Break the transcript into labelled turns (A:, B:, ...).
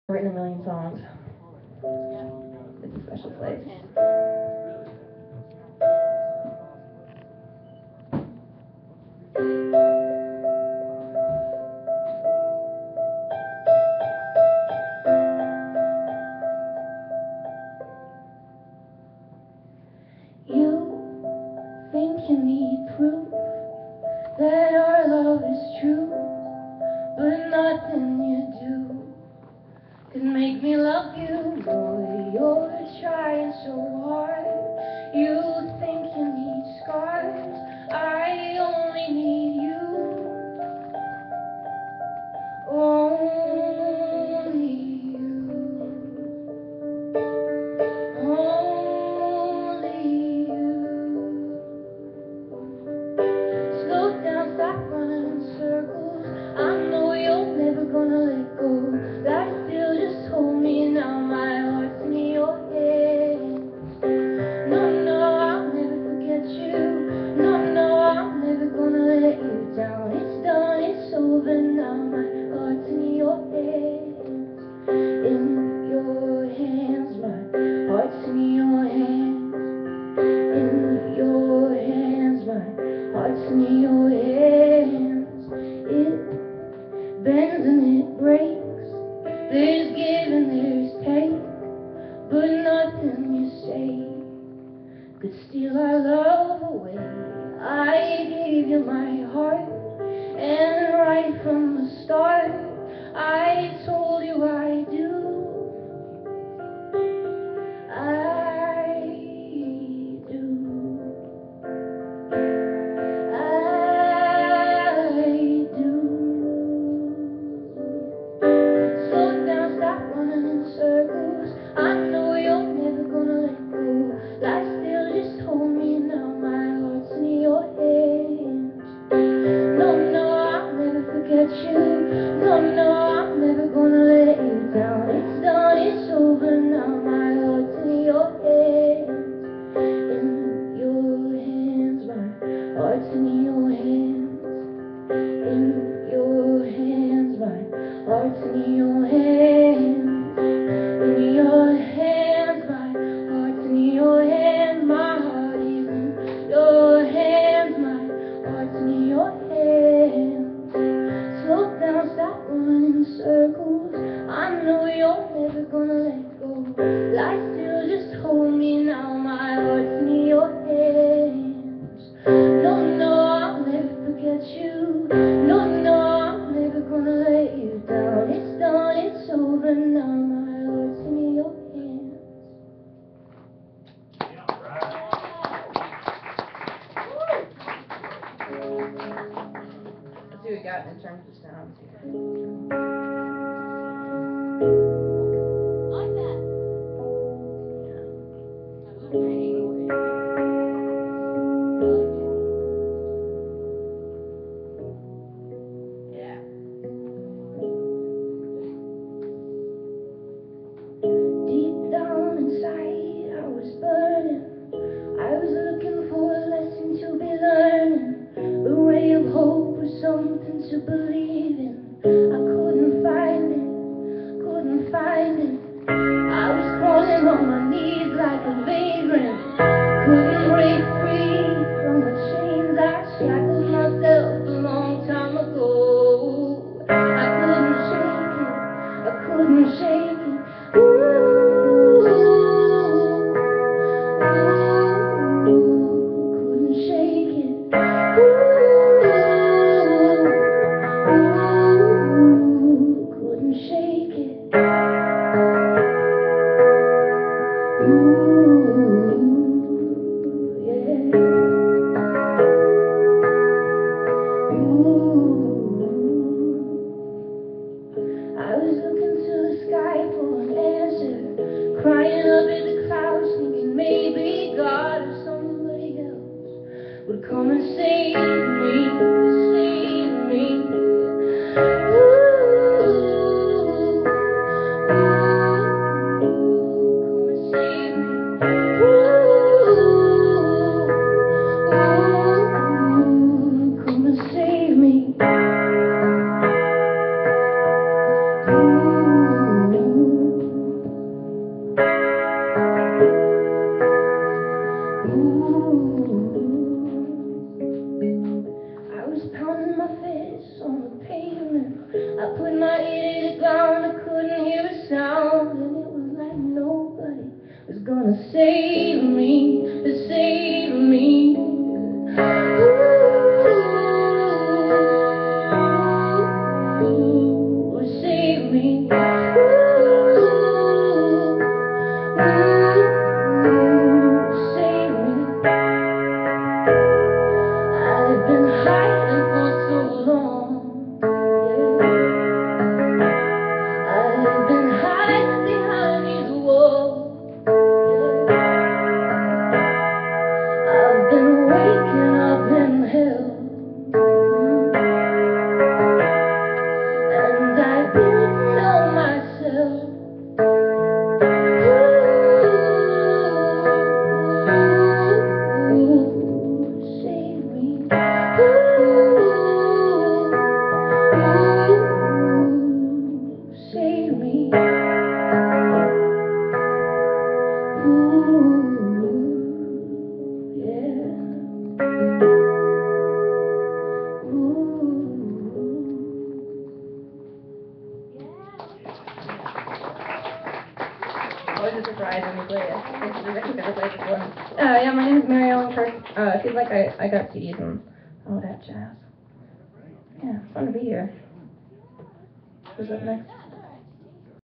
A: Written a million songs. It's a special place. You think you need proof that our love is true, but nothing you do can make me love you. Boy, you're trying so hard. You think you need scars. I only need you. Only you. Only you. Slow down, stop running in circles. I know you're never gonna let go. That still just hold me now. My heart's in your hands. No, no, I'll never forget you. No, no, I'm never gonna let you down. It's done, it's over now. My heart's in your hands. In your hands, my heart's in your hands. In your hands, my heart's in your hands. It bends and it breaks. There's give and there's take, but nothing you say could steal our love away. I gave you my heart, and right from the start, I told you I do. I do. I do. Slow down, stop running in circles. I know you're never gonna let go. Life still just hold me now. My heart's in your hands. No, no, I'll never forget you. No, no, I'm never gonna let you down. It's done, it's over now. My heart's in your hands. In your hands, my heart's in your hands. In your hands, my heart's in your hands. In your hands, my heart's in your hands. My heart is in your hands. My heart's in your hands. Slow down, stop running in circles. I know you're never gonna let go. Life still just hold me now. My heart's in your hands. No, no, I'll never forget you. No, no, I'm never gonna let you down. It's done, it's over now. My heart's in your hands. Let's see what we got in terms of sounds here.
B: Like that.
A: Yeah. Deep down inside, I was burning. I was looking for a lesson to be learning, a ray of hope or something to believe in. I couldn't find it, couldn't find it. I was crawling on my knees like a vagrant, couldn't break free from the chains I shackled myself a long time ago. I couldn't shake it, I couldn't shake it. Ooh, couldn't shake it. Couldn't shake it. I was looking to the sky for an answer, crying up at the clouds, thinking maybe God or somebody else would come and save me, save me. Come and save me. Come and save me. Yeah, my name is Mary Ellen Kirk. If you'd like, I got CDs and all that jazz. Yeah, it's fun to be here. Who's up next?